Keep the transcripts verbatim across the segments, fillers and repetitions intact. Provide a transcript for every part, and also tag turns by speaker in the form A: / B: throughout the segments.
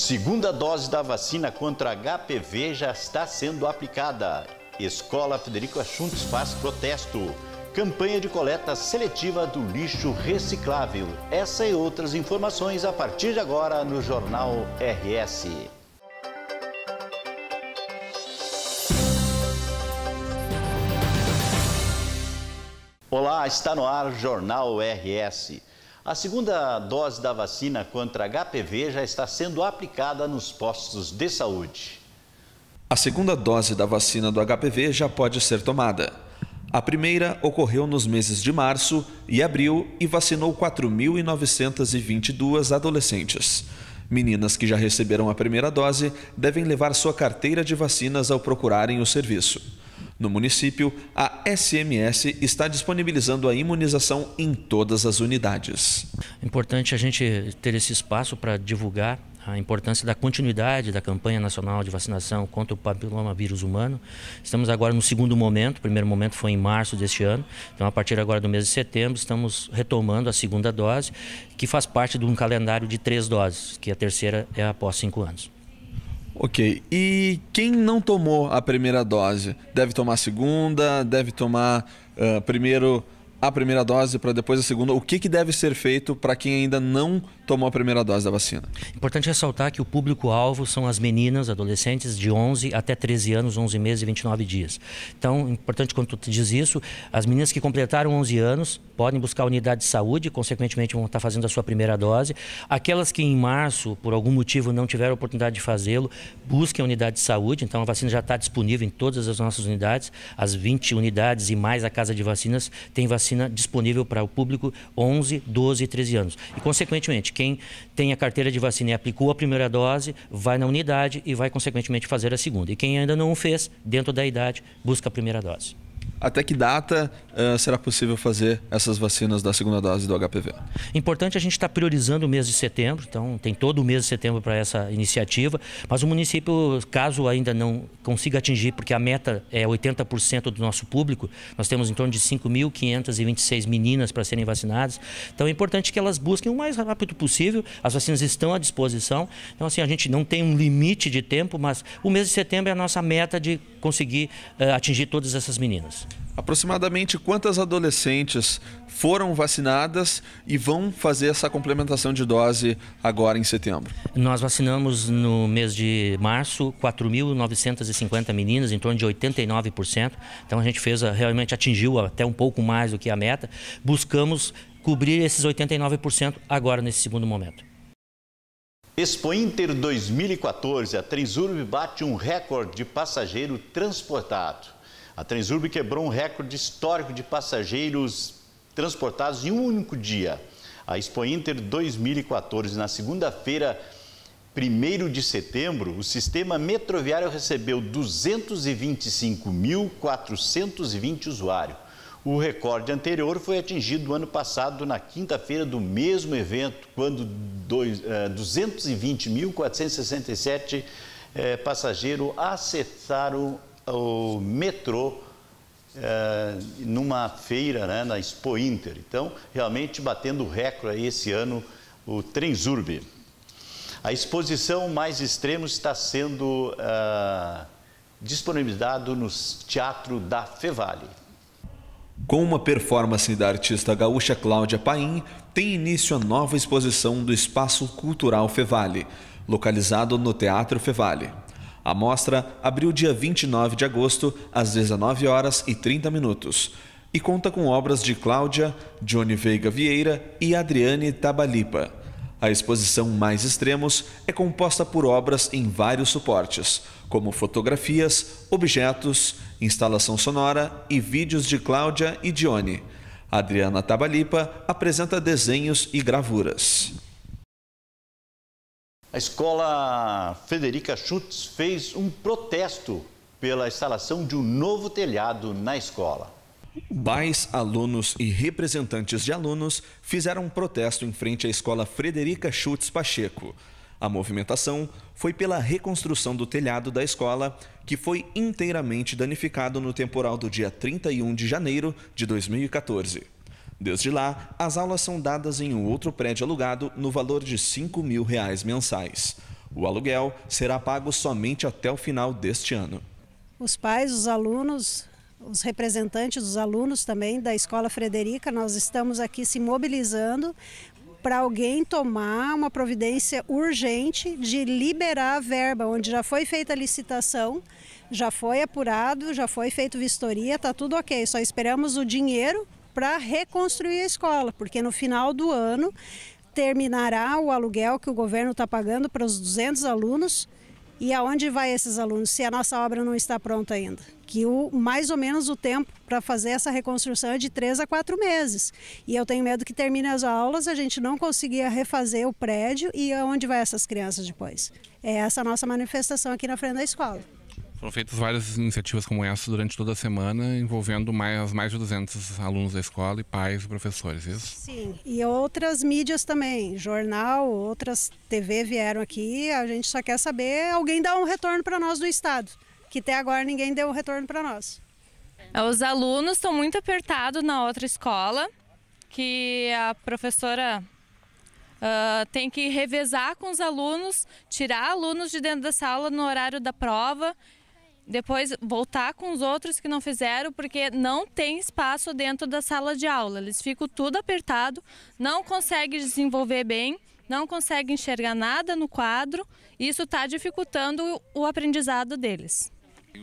A: Segunda dose da vacina contra H P V já está sendo aplicada. Escola Frederico Schultz faz protesto. Campanha de coleta seletiva do lixo reciclável. Essa e outras informações a partir de agora no Jornal R S. Olá, está no ar Jornal R S. A segunda dose da vacina contra H P V já está sendo aplicada nos postos de saúde.
B: A segunda dose da vacina do H P V já pode ser tomada. A primeira ocorreu nos meses de março e abril e vacinou quatro mil novecentas e vinte e duas adolescentes. Meninas que já receberam a primeira dose devem levar sua carteira de vacinas ao procurarem o serviço. No município, a S M S está disponibilizando a imunização em todas as unidades.
C: É importante a gente ter esse espaço para divulgar a importância da continuidade da campanha nacional de vacinação contra o papilomavírus humano. Estamos agora no segundo momento, o primeiro momento foi em março deste ano, então a partir agora do mês de setembro estamos retomando a segunda dose, que faz parte de um calendário de três doses, que a terceira é após cinco anos.
B: Ok, e quem não tomou a primeira dose, deve tomar a segunda, deve tomar uh, primeiro a primeira dose para depois a segunda? O que, que deve ser feito para quem ainda não tomou a primeira dose da vacina?
C: Importante ressaltar que o público-alvo são as meninas, adolescentes de onze até treze anos, onze meses e vinte e nove dias. Então, importante quando tu diz isso, as meninas que completaram onze anos podem buscar a unidade de saúde, consequentemente vão estar fazendo a sua primeira dose. Aquelas que em março, por algum motivo, não tiveram a oportunidade de fazê-lo, busquem a unidade de saúde. Então, a vacina já está disponível em todas as nossas unidades. As vinte unidades e mais a Casa de Vacinas tem vacina disponível para o público onze, doze e treze anos. E, consequentemente, quem tem a carteira de vacina e aplicou a primeira dose, vai na unidade e vai, consequentemente, fazer a segunda. E quem ainda não o fez, dentro da idade, busca a primeira dose.
B: Até que data uh, será possível fazer essas vacinas da segunda dose do H P V?
C: Importante a gente estar priorizando o mês de setembro, então tem todo o mês de setembro para essa iniciativa, mas o município, caso ainda não consiga atingir, porque a meta é oitenta por cento do nosso público, nós temos em torno de cinco mil quinhentas e vinte e seis meninas para serem vacinadas, então é importante que elas busquem o mais rápido possível, as vacinas estão à disposição, então assim, a gente não tem um limite de tempo, mas o mês de setembro é a nossa meta de conseguir uh, atingir todas essas meninas.
B: Aproximadamente quantas adolescentes foram vacinadas e vão fazer essa complementação de dose agora em setembro?
C: Nós vacinamos no mês de março quatro mil novecentas e cinquenta meninas, em torno de oitenta e nove por cento. Então a gente fez, realmente atingiu até um pouco mais do que a meta. Buscamos cobrir esses oitenta e nove por cento agora nesse segundo momento.
A: Expo Inter dois mil e quatorze, a Transurb bate um recorde de passageiro transportado. A Transurb quebrou um recorde histórico de passageiros transportados em um único dia. A Expo Inter dois mil e quatorze, na segunda-feira, primeiro de setembro, o sistema metroviário recebeu duzentos e vinte e cinco mil quatrocentos e vinte usuários. O recorde anterior foi atingido no ano passado, na quinta-feira do mesmo evento, quando duzentos e vinte mil quatrocentos e sessenta e sete eh, passageiros acessaram o metrô eh, numa feira, né, na Expo Inter. Então, realmente batendo recorde aí esse ano, o Transurb. A exposição Mais Extremos está sendo uh, disponibilizado no Teatro da Fevale.
B: Com uma performance da artista gaúcha Cláudia Paim, tem início a nova exposição do Espaço Cultural Fevale, localizado no Teatro Fevale. A mostra abriu dia vinte e nove de agosto, às dezenove horas e trinta minutos, e conta com obras de Cláudia, Johnny Veiga Vieira e Adriane Tabalipa. A exposição Mais Extremos é composta por obras em vários suportes, como fotografias, objetos, instalação sonora e vídeos de Cláudia e Johnny. Adriana Tabalipa apresenta desenhos e gravuras.
A: A escola Frederico Schultz fez um protesto pela instalação de um novo telhado na escola.
B: Pais, alunos e representantes de alunos fizeram um protesto em frente à escola Frederico Schultz Pacheco. A movimentação foi pela reconstrução do telhado da escola, que foi inteiramente danificado no temporal do dia trinta e um de janeiro de dois mil e quatorze. Desde lá, as aulas são dadas em um outro prédio alugado no valor de cinco mil reais mensais. O aluguel será pago somente até o final deste ano.
D: Os pais, os alunos, os representantes dos alunos também da Escola Frederica, nós estamos aqui se mobilizando para alguém tomar uma providência urgente de liberar a verba, onde já foi feita a licitação, já foi apurado, já foi feito vistoria, está tudo ok. Só esperamos o dinheiro para reconstruir a escola, porque no final do ano terminará o aluguel que o governo está pagando para os duzentos alunos. E aonde vai esses alunos se a nossa obra não está pronta ainda? Que o, mais ou menos o tempo para fazer essa reconstrução é de três a quatro meses. E eu tenho medo que termine as aulas, a gente não conseguir refazer o prédio e aonde vai essas crianças depois? É essa a nossa manifestação aqui na frente da escola.
E: Foram feitas várias iniciativas como essa durante toda a semana, envolvendo mais, mais de duzentos alunos da escola e pais e professores, isso?
D: Sim, e outras mídias também, jornal, outras T V vieram aqui, a gente só quer saber, alguém dá um retorno para nós do Estado, que até agora ninguém deu um retorno para nós.
F: Os alunos estão muito apertados na outra escola, que a professora uh, tem que revezar com os alunos, tirar alunos de dentro da sala no horário da prova, depois voltar com os outros que não fizeram, porque não tem espaço dentro da sala de aula. Eles ficam tudo apertado, não conseguem desenvolver bem, não conseguem enxergar nada no quadro. E isso está dificultando o aprendizado deles.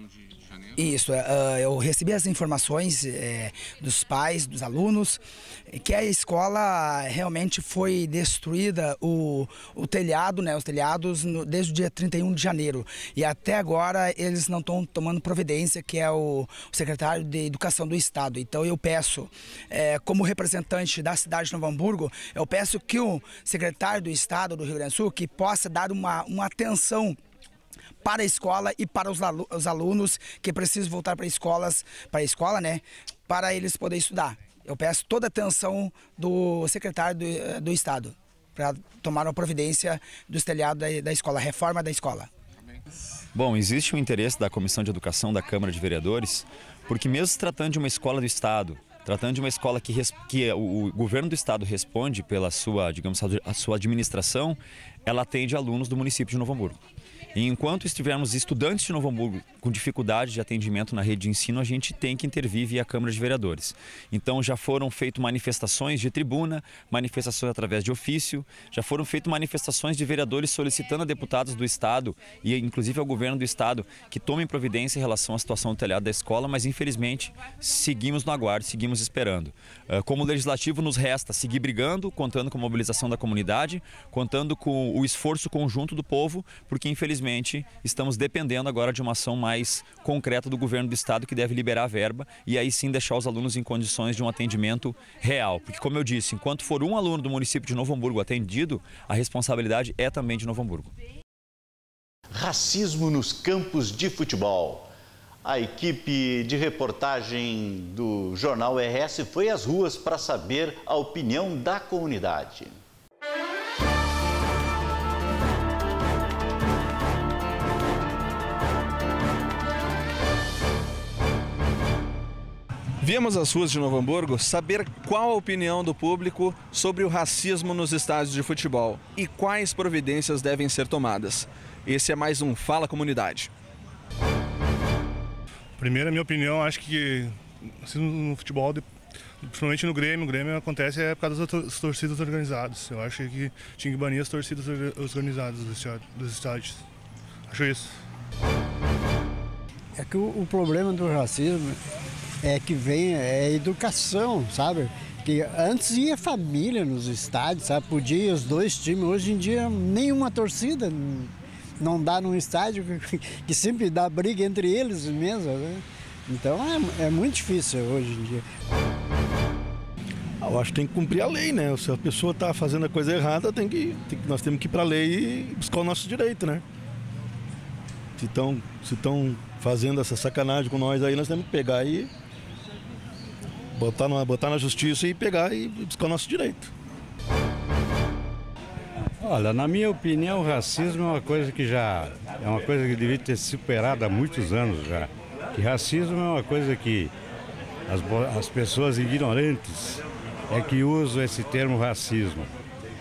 G: Isso, eu recebi as informações dos pais, dos alunos, que a escola realmente foi destruída, o, o telhado, né, os telhados, desde o dia trinta e um de janeiro. E até agora eles não estão tomando providência, que é o secretário de Educação do Estado. Então eu peço, como representante da cidade de Novo Hamburgo, eu peço que o secretário do Estado do Rio Grande do Sul, que possa dar uma, uma atenção para a escola e para os alunos que precisam voltar para escolas, para a escola, né, para eles poderem estudar. Eu peço toda a atenção do secretário do, do Estado para tomar uma providência dos telhados da, da escola, a reforma da escola.
H: Bom, existe um interesse da Comissão de Educação da Câmara de Vereadores, porque mesmo se tratando de uma escola do Estado, tratando de uma escola que, que o governo do Estado responde pela sua, digamos, a sua administração, ela atende alunos do município de Novo Hamburgo. E enquanto estivermos estudantes de Novo Hamburgo com dificuldade de atendimento na rede de ensino, a gente tem que intervir via Câmara de Vereadores. Então já foram feitas manifestações de tribuna, manifestações através de ofício, já foram feitas manifestações de vereadores solicitando a deputados do Estado e inclusive ao governo do Estado que tomem providência em relação à situação do telhado da escola, mas infelizmente seguimos no aguardo, seguimos esperando. Como legislativo nos resta seguir brigando, contando com a mobilização da comunidade, contando com o esforço conjunto do povo, porque infelizmente estamos dependendo agora de uma ação mais concreta do governo do Estado, que deve liberar a verba e aí sim deixar os alunos em condições de um atendimento real. Porque, como eu disse, enquanto for um aluno do município de Novo Hamburgo atendido, a responsabilidade é também de Novo Hamburgo.
A: Racismo nos campos de futebol. A equipe de reportagem do Jornal R S foi às ruas para saber a opinião da comunidade.
I: Viemos às ruas de Novo Hamburgo saber qual a opinião do público sobre o racismo nos estádios de futebol e quais providências devem ser tomadas. Esse é mais um Fala Comunidade.
J: Primeiro, a minha opinião, acho que assim, no futebol, principalmente no Grêmio, o Grêmio acontece é por causa das torcidas organizadas. Eu acho que tinha que banir as torcidas organizadas dos estádios. Acho isso.
K: É que o, o problema do racismo é que vem, é a educação, sabe? Que antes ia família nos estádios, sabe? Podia ir os dois times, hoje em dia nenhuma torcida não dá num estádio que sempre dá briga entre eles mesmo, né? Então é, é muito difícil hoje em dia.
L: Eu acho que tem que cumprir a lei, né? Se a pessoa está fazendo a coisa errada, tem que, tem, nós temos que ir para a lei e buscar o nosso direito, né? Se estão se estão fazendo essa sacanagem com nós aí, nós temos que pegar e botar na, botar na justiça e pegar e buscar o nosso direito.
M: Olha, na minha opinião, o racismo é uma coisa que já é uma coisa que devia ter superado há muitos anos já. Que racismo é uma coisa que as, as pessoas ignorantes é que usam esse termo racismo.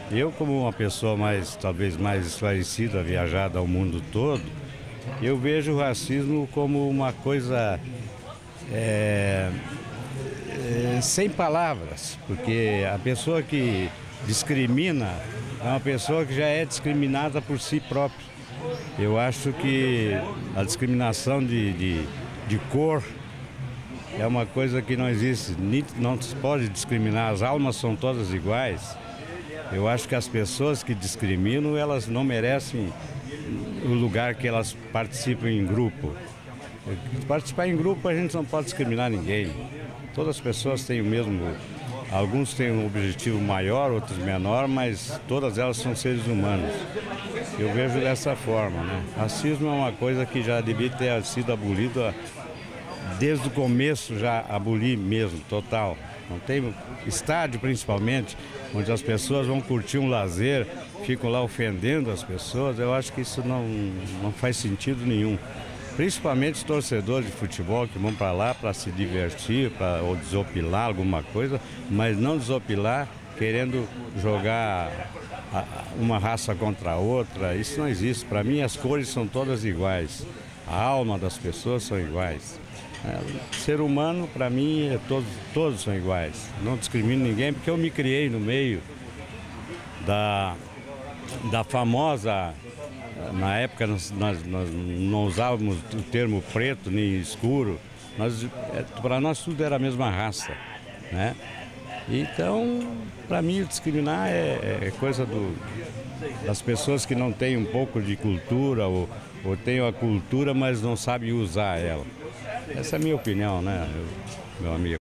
M: Eu, como uma pessoa mais, talvez mais esclarecida, viajada ao mundo todo, eu vejo o racismo como uma coisa é, é, sem palavras, porque a pessoa que discrimina é uma pessoa que já é discriminada por si própria. Eu acho que a discriminação de, de, de cor é uma coisa que não existe, não se pode discriminar, as almas são todas iguais. Eu acho que as pessoas que discriminam, elas não merecem o lugar que elas participam em grupo. Participar em grupo a gente não pode discriminar ninguém. Todas as pessoas têm o mesmo, alguns têm um objetivo maior, outros menor, mas todas elas são seres humanos. Eu vejo dessa forma, né? Racismo é uma coisa que já devia ter sido abolida desde o começo, já abolir mesmo, total. Não tem estádio, principalmente, onde as pessoas vão curtir um lazer, ficam lá ofendendo as pessoas. Eu acho que isso não, não faz sentido nenhum. Principalmente os torcedores de futebol que vão para lá para se divertir, para ou desopilar alguma coisa, mas não desopilar querendo jogar uma raça contra a outra. Isso não existe. Para mim, as cores são todas iguais. A alma das pessoas são iguais. É, ser humano, para mim, é todos, todos são iguais. Não discrimino ninguém, porque eu me criei no meio da, da famosa... Na época, nós, nós, nós não usávamos o termo preto nem escuro. Para nós, tudo era a mesma raça, né? Então, para mim, discriminar é, é coisa do, das pessoas que não têm um pouco de cultura ou, ou têm a cultura, mas não sabem usar ela. Essa é a minha opinião, né, meu amigo?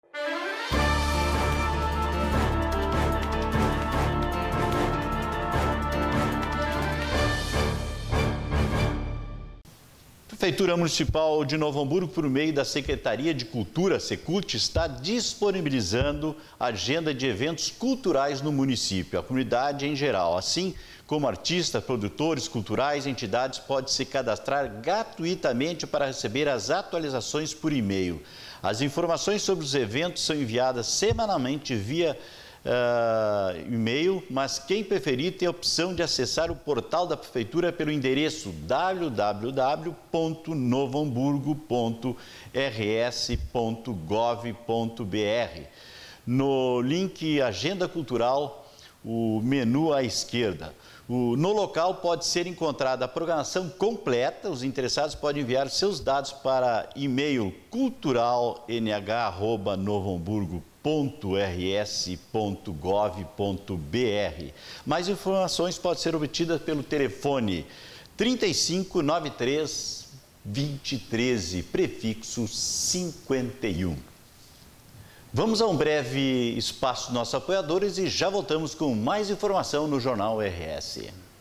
A: A Prefeitura Municipal de Novo Hamburgo, por meio da Secretaria de Cultura, Secult, está disponibilizando a agenda de eventos culturais no município, a comunidade em geral. Assim como artistas, produtores culturais, entidades podem se cadastrar gratuitamente para receber as atualizações por e-mail. As informações sobre os eventos são enviadas semanalmente via Uh, e-mail, mas quem preferir tem a opção de acessar o portal da Prefeitura pelo endereço w w w ponto novo hamburgo ponto r s ponto gov ponto b r. No link Agenda Cultural, o menu à esquerda. O, no local pode ser encontrada a programação completa. Os interessados podem enviar seus dados para e-mail cultural n h arroba novo hamburgo ponto r s ponto gov ponto b r. Mais informações podem ser obtidas pelo telefone trinta e cinco, noventa e três, vinte e treze, prefixo cinquenta e um. Vamos a um breve espaço dos nossos apoiadores e já voltamos com mais informação no Jornal R S.